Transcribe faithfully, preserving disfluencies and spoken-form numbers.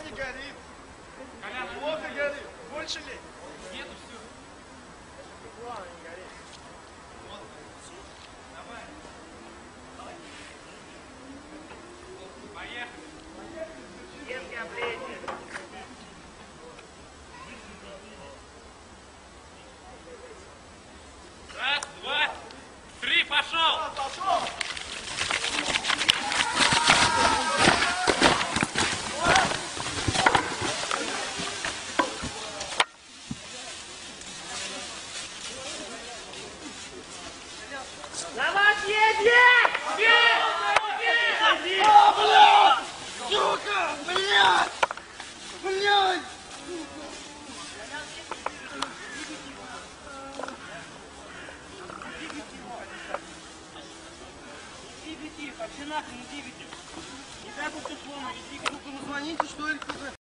не горит. Плохо горит. Больше ли? Нету, все. Плавно не горит. Давай. Поехали. Детки облейте. Раз, два, три, пошел! Пошел! На вас едет! А, блядь! Сука! Блядь! Блядь! Тихо, тихо, вообще нахрен не двигайте. Не так вот все сломано, не двигайте. Ну-ка, звоните, что ли, кто-то.